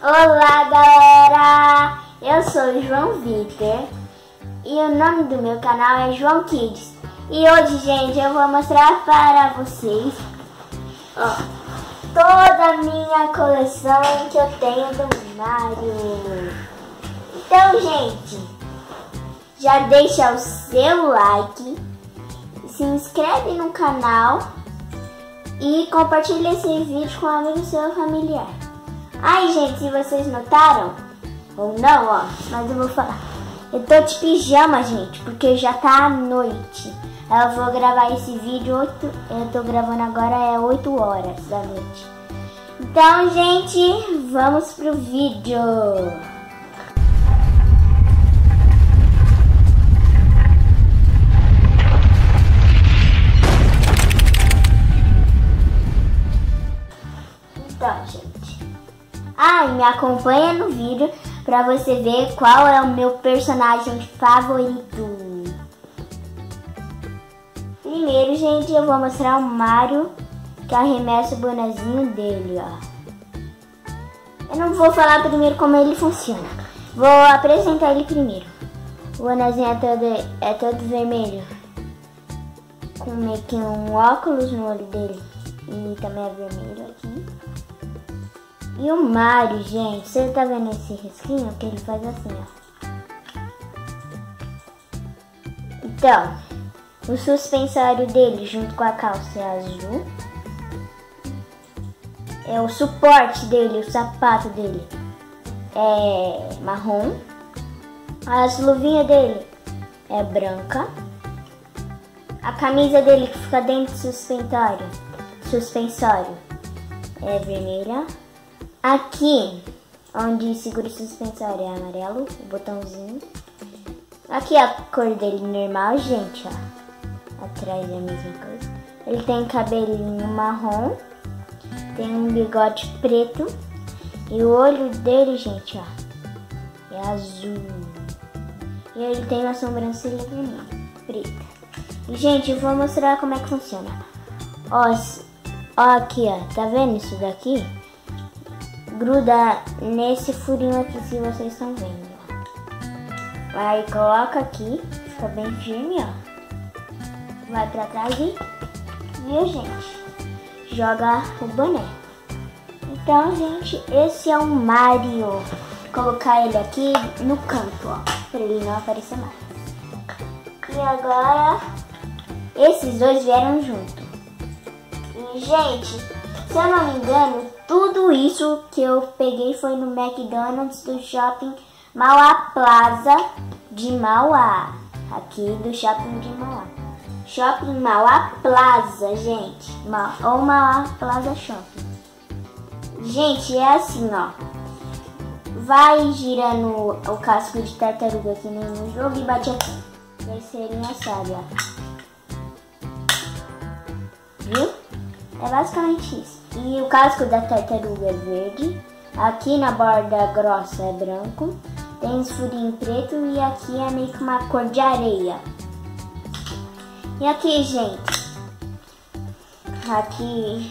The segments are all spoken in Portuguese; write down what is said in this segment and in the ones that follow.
Olá galera, eu sou o João Vitor e o nome do meu canal é João Kids. E hoje, gente, eu vou mostrar para vocês toda a minha coleção que eu tenho do Mario. Então, gente, já deixa o seu like, se inscreve no canal e compartilha esse vídeo com um amigo seu familiar. Ai, gente, se vocês notaram ou não, mas eu vou falar. Eu tô de pijama, gente, porque já tá à noite. Eu vou gravar esse vídeo, eu tô gravando agora, é 8 horas da noite. Então, gente, vamos pro vídeo. Então, gente. E me acompanha no vídeo pra você ver qual é o meu personagem favorito. Primeiro, gente, eu vou mostrar o Mario que arremessa o bonezinho dele, Eu não vou falar primeiro como ele funciona. Vou apresentar ele primeiro. O bonezinho é todo vermelho, com meio que um óculos no olho dele e também é vermelho aqui. E o Mario, gente, você tá vendo esse risquinho que ele faz assim, Então, o suspensório dele junto com a calça é azul. O suporte dele, o sapato dele é marrom. As luvinhas dele é branca. A camisa dele que fica dentro do suspensório é vermelha. Aqui, onde segura o suspensório, é amarelo, o botãozinho. Aqui a cor dele normal, gente, Atrás é a mesma coisa. Ele tem cabelinho marrom, tem um bigode preto. E o olho dele, gente, é azul. E ele tem uma sobrancelha vermelha, preta. E, gente, eu vou mostrar como é que funciona. Aqui, tá vendo isso daqui? Gruda nesse furinho aqui, se vocês estão vendo. Aí coloca aqui, fica bem firme, Vai pra trás e, viu, gente? Joga o boné. Então, gente, esse é o Mario. Vou colocar ele aqui no canto, pra ele não aparecer mais. E agora, esses dois vieram junto. E, gente, se eu não me engano, tudo isso que eu peguei foi no McDonald's do Shopping Mauá Plaza de Mauá. Aqui do Shopping de Mauá. Shopping Mauá Plaza, gente. Ou Mauá Plaza Shopping. Gente, é assim, Vai girando o casco de tartaruga aqui no jogo e bate aqui. E aí seria, sabe, Viu? É basicamente isso. E o casco da tartaruga é verde. Aqui na borda grossa é branco. Tem uns furinhos preto e aqui é meio que uma cor de areia. E aqui, gente. Aqui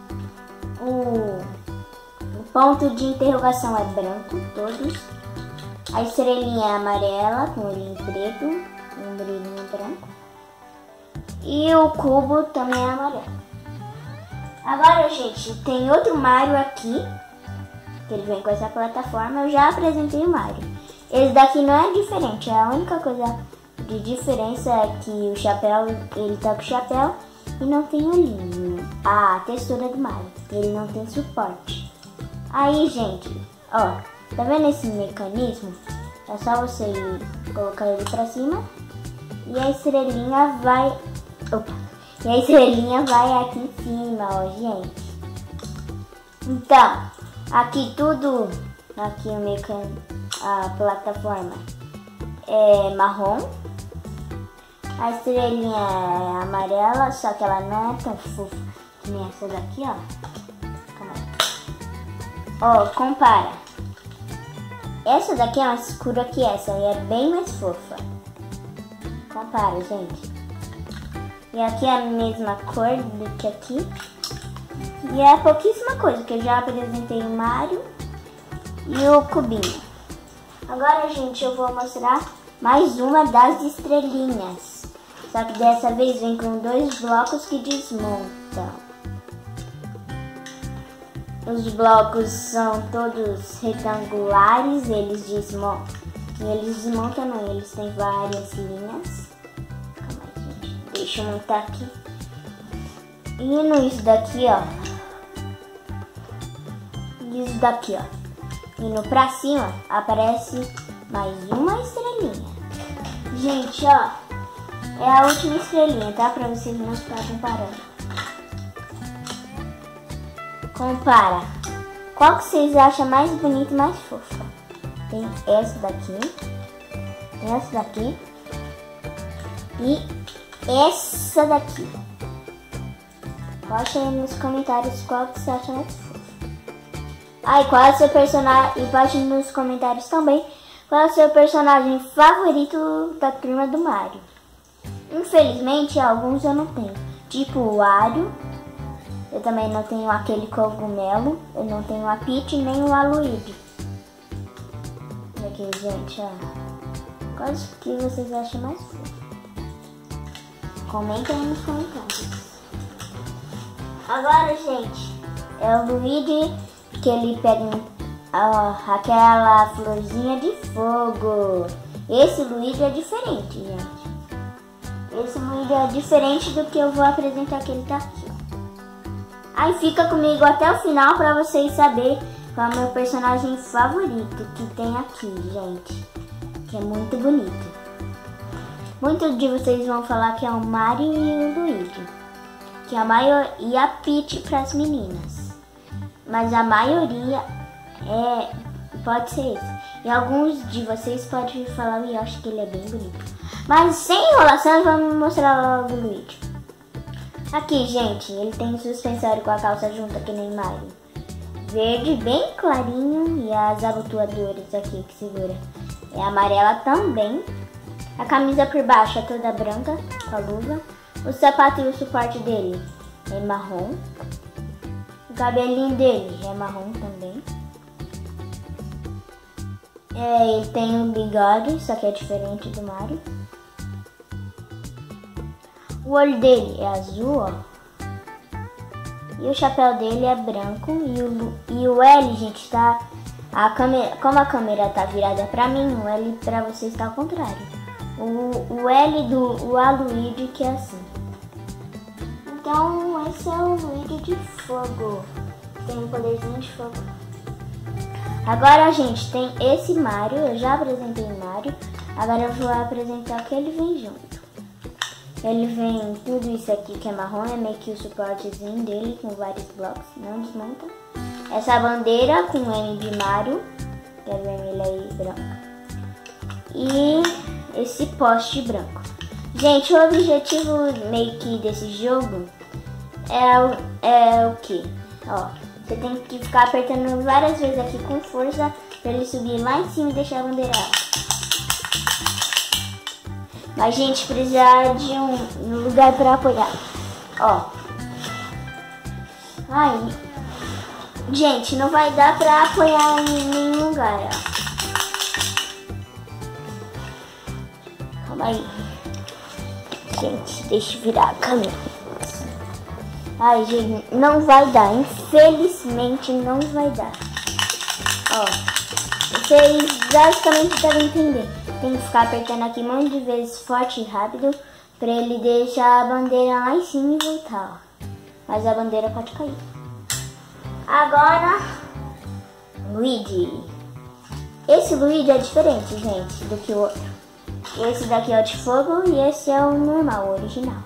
o ponto de interrogação é branco, todos. A estrelinha é amarela com olhinho preto, um brilhinho branco. E o cubo também é amarelo. Agora, gente, tem outro Mario aqui, que ele vem com essa plataforma. Eu já apresentei o Mario. Esse daqui não é diferente, a única coisa de diferença é que o chapéu, ele tá com o chapéu e não tem olhinho. A textura do Mario, ele não tem suporte. Aí, gente, tá vendo esse mecanismo? É só você colocar ele pra cima e a estrelinha vai... E a estrelinha vai aqui em cima, gente. Então, aqui tudo, aqui a plataforma é marrom. A estrelinha é amarela, só que ela não é tão fofa que nem essa daqui, Calma aí. Compara. Essa daqui é mais escura que essa e é bem mais fofa. Compara, gente. E aqui é a mesma cor do que aqui. E é pouquíssima coisa, que eu já apresentei o Mario. e o cubinho. Agora, gente, eu vou mostrar mais uma das estrelinhas. Só que dessa vez vem com 2 blocos que desmontam. Os blocos são todos retangulares, eles desmontam não, eles têm várias linhas. Calma aí, gente, deixa eu montar aqui. E isso daqui, ó. Isso daqui, ó. Indo pra cima, aparece mais uma estrelinha. Gente, ó. É a última estrelinha, tá? Pra vocês não ficarem comparando. Compara. Qual que vocês acham mais bonita e mais fofa? Tem essa daqui. Essa daqui. E essa daqui. Poste aí nos comentários qual que você acha mais fofa. Ah, e qual é o seu personagem? E poste nos comentários também qual é o seu personagem favorito da turma do Mario. Infelizmente, alguns eu não tenho. Tipo o Wario. Eu também não tenho aquele cogumelo. Eu não tenho a Peach nem o Aluigi. Aqui, gente, ó. Qual que vocês acham mais fofo? Comenta aí nos comentários. Agora, gente, é o Luigi que ele pega aquela florzinha de fogo. Esse Luigi é diferente, gente. Esse Luigi é diferente do que eu vou apresentar que ele tá aqui. Aí fica comigo até o final pra vocês saberem qual é o meu personagem favorito que tem aqui, gente. Que é muito bonito. Muitos de vocês vão falar que é o Mario e o Luigi. Que a maioria e a Peach pras meninas. Mas a maioria pode ser esse. E alguns de vocês podem falar, e eu acho que ele é bem bonito. Mas sem enrolação, vamos mostrar logo o Luigi. Aqui, gente, ele tem suspensório com a calça junta que nem Mario. Verde bem clarinho e as abotoadoras aqui que segura é amarela também. A camisa por baixo é toda branca com a luva. O sapato e o suporte dele é marrom. O cabelinho dele é marrom também. Ele tem um bigode, só que é diferente do Mario. O olho dele é azul, ó. E o chapéu dele é branco. E o L, gente, tá... como a câmera tá virada pra mim, o L pra vocês tá ao contrário. O L do Aluigi que é assim. Então, esse é o Luigi de fogo. Tem um poderzinho de fogo. Agora, gente, tem esse Mario. Eu já apresentei o Mario. Agora eu vou apresentar o que ele vem junto. Ele vem tudo isso aqui que é marrom, é meio que o suportezinho dele com vários blocos, não desmonta. Essa bandeira com M de Mario, que é vermelha e branca. E esse poste branco. Gente, o objetivo meio que desse jogo é o que? Ó, você tem que ficar apertando várias vezes aqui com força para ele subir lá em cima e deixar a bandeira alta. Mas, gente, precisa de um lugar para apoiar. Ó. Ai. Gente, não vai dar para apoiar em nenhum lugar, ó. Calma aí. Gente, deixa eu virar a câmera. Ai, gente, não vai dar. Infelizmente, não vai dar. Ó. Vocês basicamente devem entender. Tem que ficar apertando aqui um monte de vezes forte e rápido pra ele deixar a bandeira lá em cima e voltar, ó. Mas a bandeira pode cair. Agora, Luigi. Esse Luigi é diferente, gente, do que o outro. Esse daqui é o de fogo e esse é o normal, o original.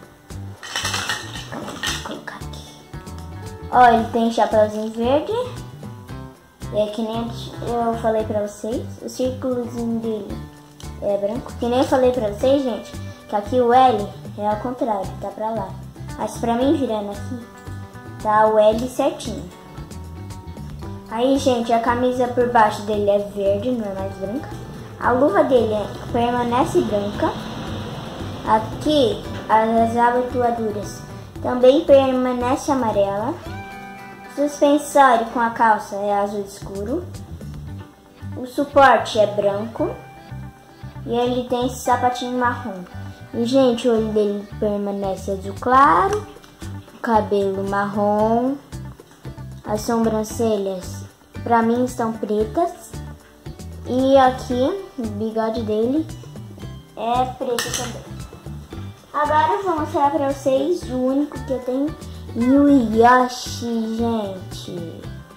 Vou colocar aqui. Ó, ele tem chapéuzinho verde. É que nem eu falei pra vocês. O círculozinho dele é branco. Que nem eu falei pra vocês, gente, que aqui o L é ao contrário, tá pra lá. Mas pra mim, virando aqui, tá o L certinho. Aí, gente, a camisa por baixo dele é verde, não é mais branca. A luva dele permanece branca. Aqui, as abotoaduras também permanece amarela. Suspensório com a calça é azul escuro. O suporte é branco e ele tem esse sapatinho marrom. E, gente, o olho dele permanece azul claro, o cabelo marrom, as sobrancelhas pra mim estão pretas e aqui o bigode dele é preto também. Agora eu vou mostrar pra vocês o único que eu tenho, e o Yoshi, gente.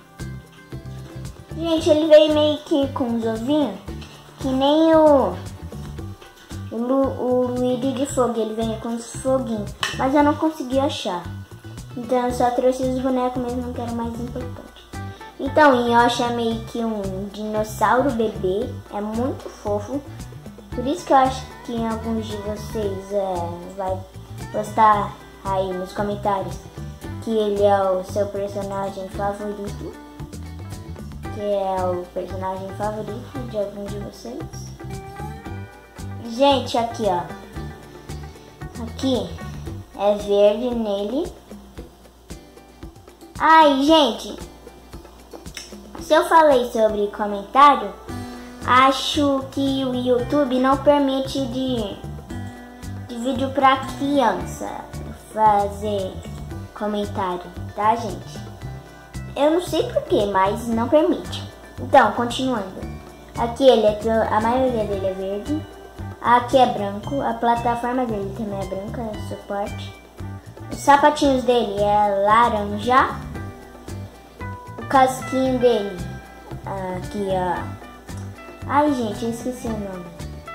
Gente, ele veio meio que com os ovinhos, que nem o Luigi de fogo, ele veio com os foguinhos, mas eu não consegui achar. Então eu só trouxe os bonecos mesmo, que era o mais importante. Então o Yoshi é meio que um dinossauro bebê, é muito fofo. Por isso que eu acho que alguns de vocês vai postar aí nos comentários que ele é o seu personagem favorito. Que é o personagem favorito de alguns de vocês. Gente, aqui ó. Aqui é verde nele. Ai, gente. Se eu falei sobre comentário, acho que o YouTube não permite de vídeo pra criança fazer comentário, tá, gente? Eu não sei porquê, mas não permite. Então, continuando. Aqui a maioria dele é verde. Aqui é branco. A plataforma dele também é branca, é suporte. Os sapatinhos dele é laranja. O casquinho dele, aqui ó. Ai, gente, eu esqueci o nome.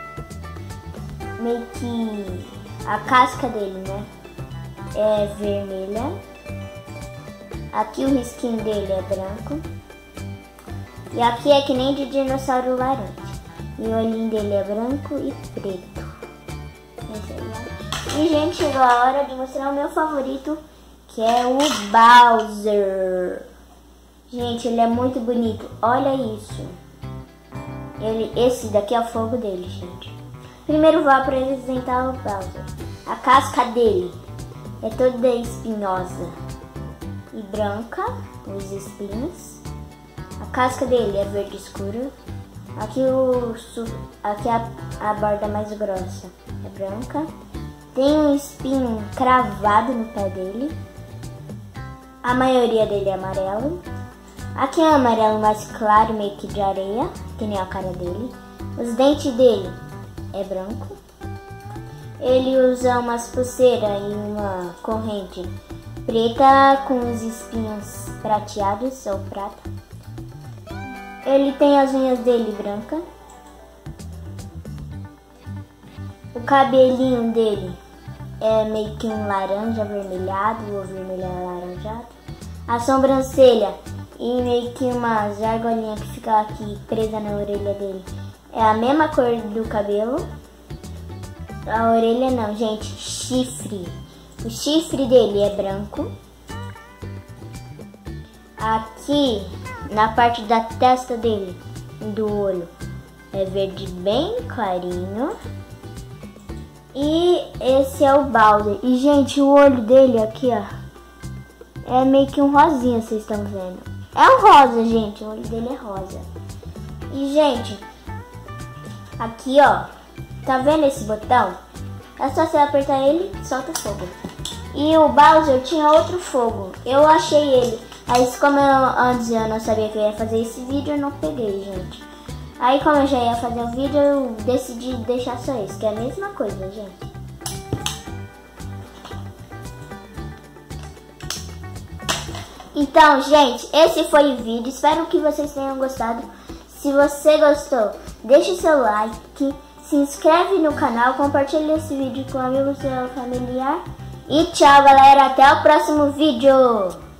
Meio que a casca dele, né? É vermelha. Aqui o risquinho dele é branco. E aqui é que nem de dinossauro laranja. E o olhinho dele é branco e preto. E, gente, chegou a hora de mostrar o meu favorito, que é o Bowser. Gente, ele é muito bonito. Olha isso. Esse daqui é o fogo dele, gente. Primeiro vou apresentar o Bowser. A casca dele é toda espinhosa e branca, os espinhos. A casca dele é verde escuro. Aqui a borda mais grossa é branca. Tem um espinho cravado no pé dele. A maioria dele é amarelo. Aqui é um amarelo mais claro, meio que de areia, que nem a cara dele. Os dentes dele é branco. Ele usa umas pulseiras e uma corrente preta com os espinhos prateados ou prata. Ele tem as unhas dele branca. O cabelinho dele é meio que um laranja avermelhado ou vermelho alaranjado. A sobrancelha e meio que umas argolinhas que fica aqui presa na orelha dele é a mesma cor do cabelo. A orelha não, gente, chifre. O chifre dele é branco. Aqui na parte da testa dele, do olho, é verde bem clarinho. E esse é o Bowser. E, gente, o olho dele aqui, ó, é meio que um rosinha, vocês estão vendo. É um rosa, gente, o olho dele é rosa. E, gente, aqui, ó, tá vendo esse botão? É só você apertar ele e solta fogo. E o Bowser tinha outro fogo. Eu achei ele. Aí, como antes eu não sabia que eu ia fazer esse vídeo, eu não peguei, gente. Aí, como eu já ia fazer o vídeo, eu decidi deixar só esse, que é a mesma coisa, gente. Então, gente, esse foi o vídeo. Espero que vocês tenham gostado. Se você gostou, deixe seu like, se inscreve no canal, compartilhe esse vídeo com amigos e familiar. E tchau, galera. Até o próximo vídeo.